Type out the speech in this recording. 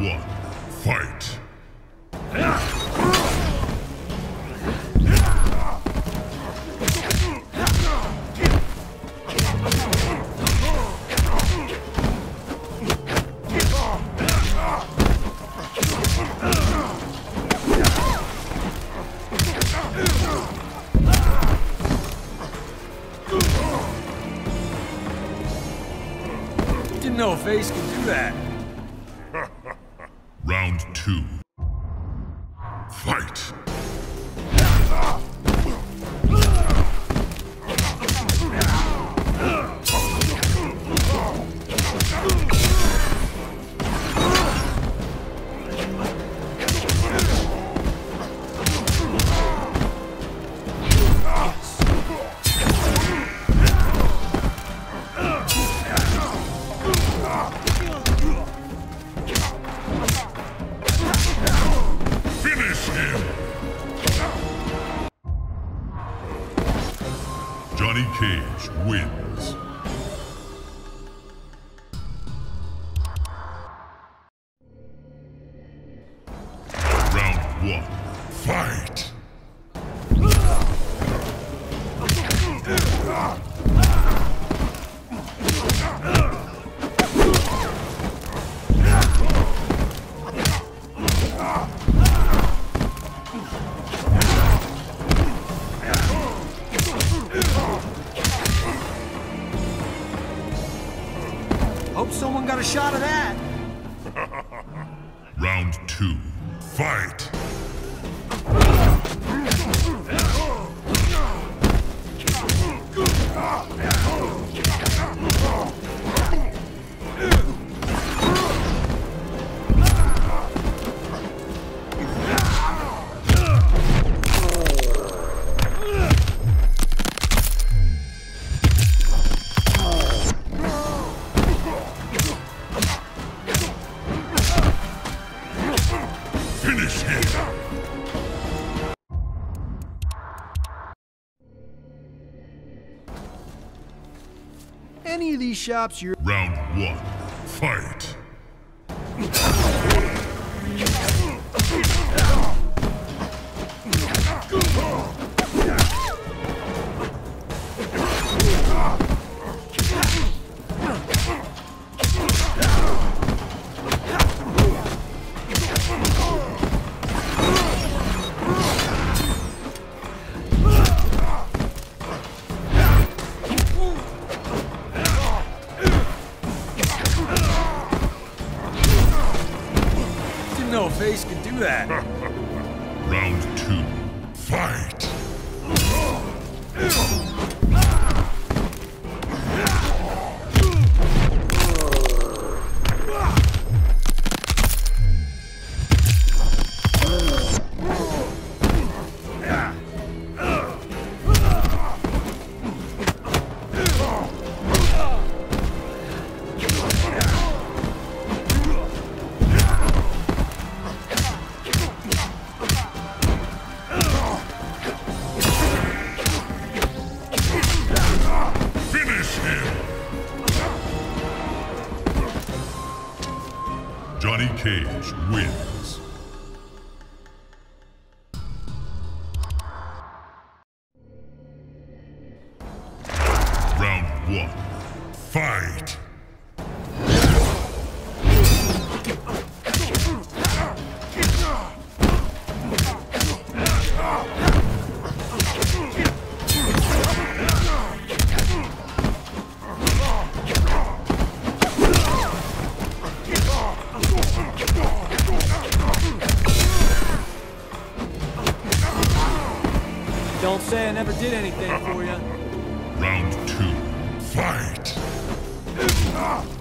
one, fight! Didn't know a face could do that. Round two. Fight! Johnny Cage wins. Round one, fight! Hope someone got a shot of that. Round two, fight! Finish him! Any of these shops you're... Round one, fight! Didn't know a face could do that. Round two, fight! Johnny Cage wins. Round one, fight! Don't say I never did anything for you. Round two, fight!